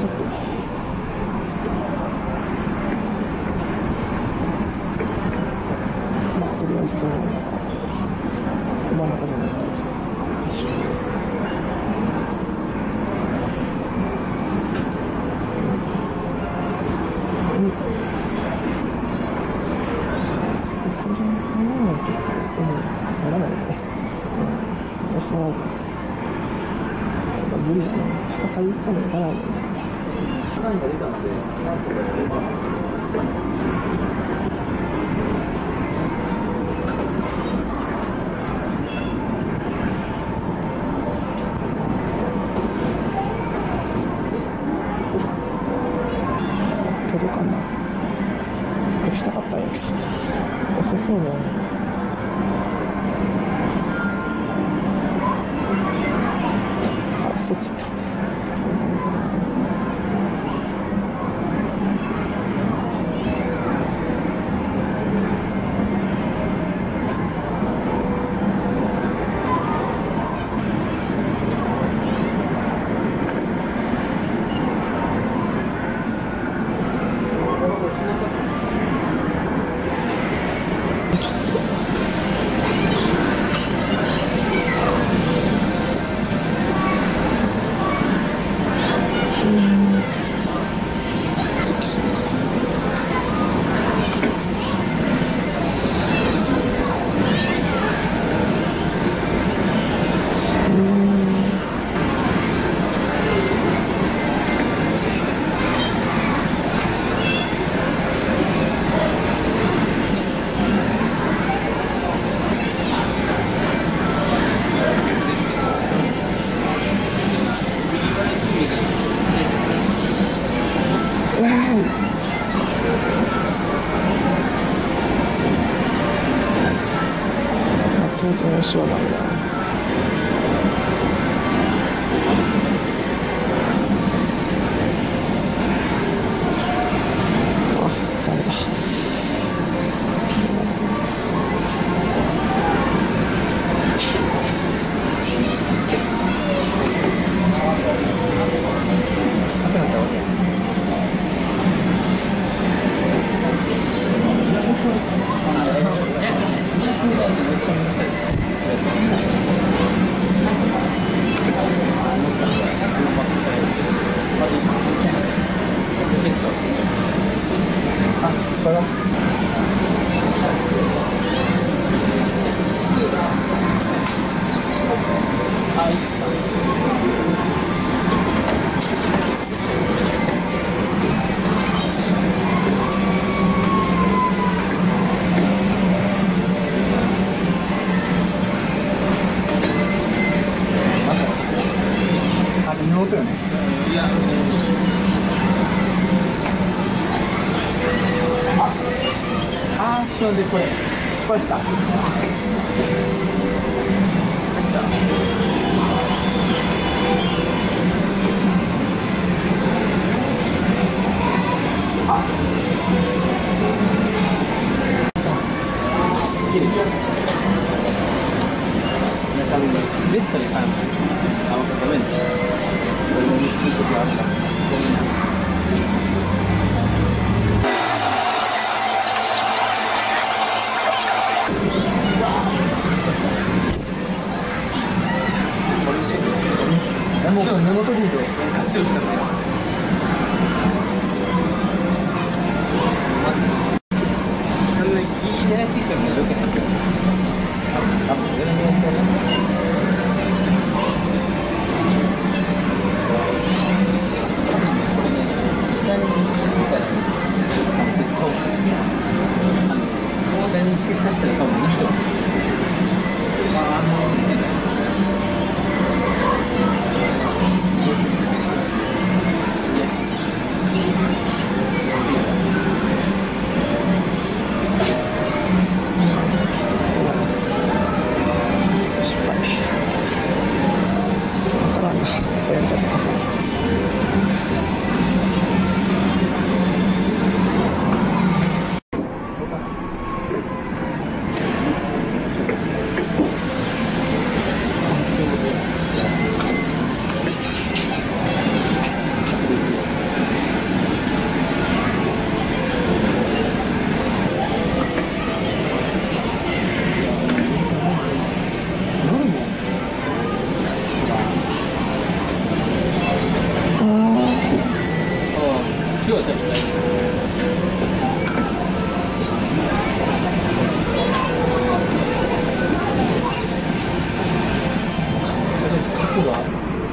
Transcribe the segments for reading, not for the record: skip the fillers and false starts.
さて、まあとりあえず真ん中じゃない橋にこれじゃ入らないと、入らないよね。その無理だね。下入り込むのいかないもんね。サインが出たので、なんとかしてます。届かない。押したかったんやけど、遅そうだよね。そっち行った。当然押しはダメだ。あ、ダメだ。妹よね。あ、一瞬でこれ失敗した。いける。多分滑ったりかん。ごめんね。これもミスることあるから。ごめんな。もう根元リード活用したんだよ。そんなギリギリで走ってもよくないけど。あ、上の様子はね。下につけすぎたら絶対落ちる。下につけさせたら多分いいと思う。 服が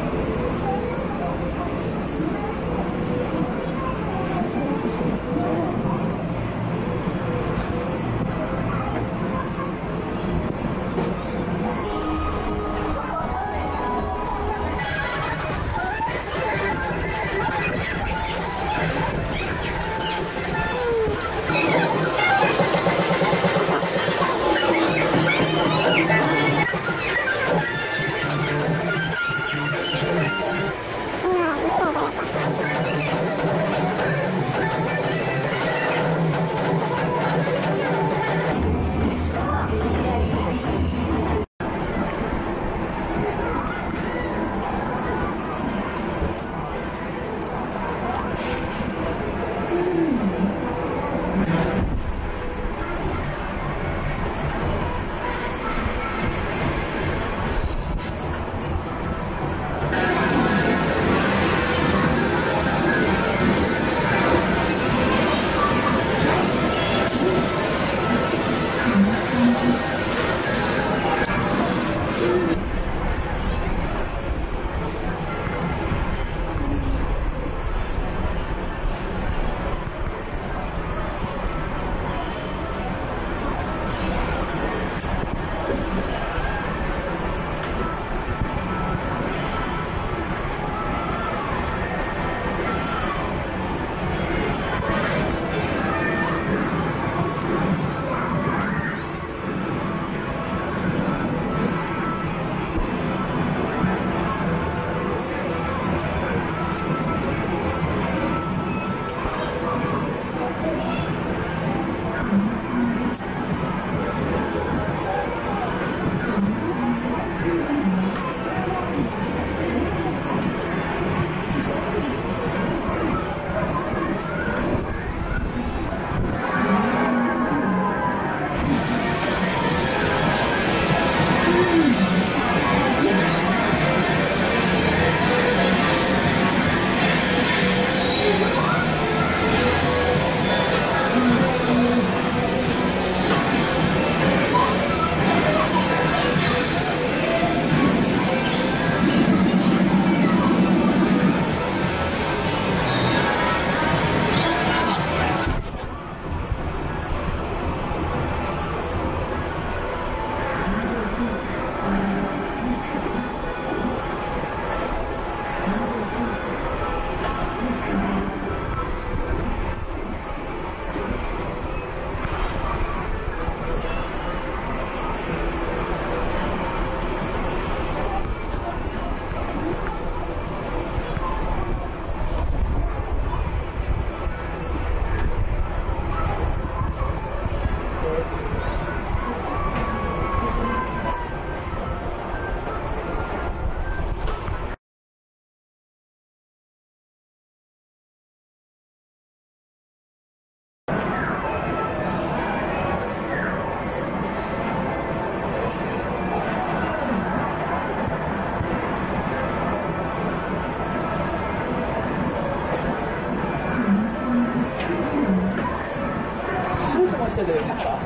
しててよろしいですか。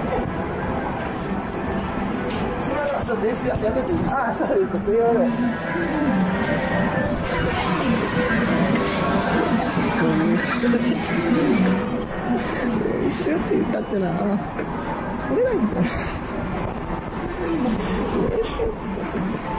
練習やってていいですか。あ、そうです。すみません。そういう人だけ練習って言ったってな、取れないんだよ。練習っつったって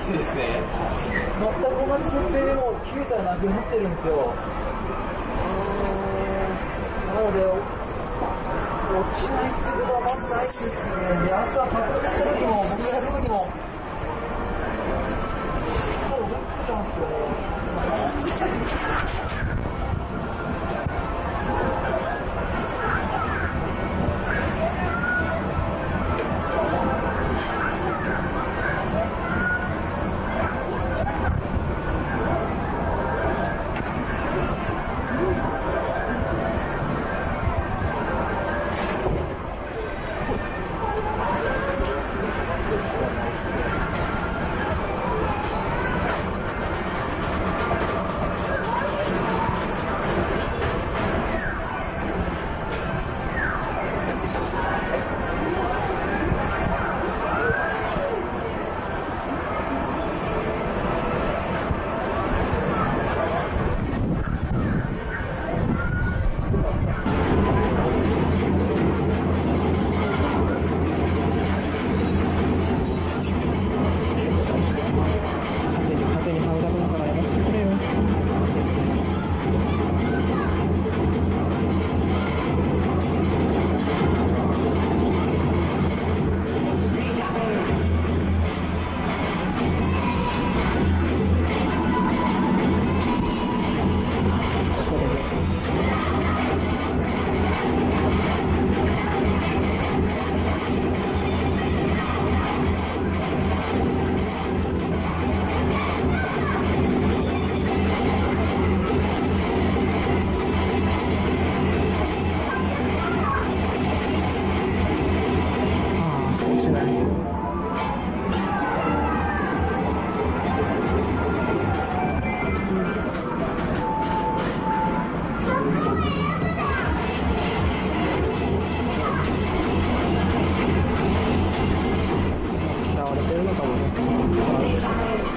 ですね。全く同じ設定でも9体なくなってるんですよ。なので落ちないってことはまずないですね。で、朝確認した時も僕がやった時もしっかり思ってたんですけどね。 嫌われてるのかもね。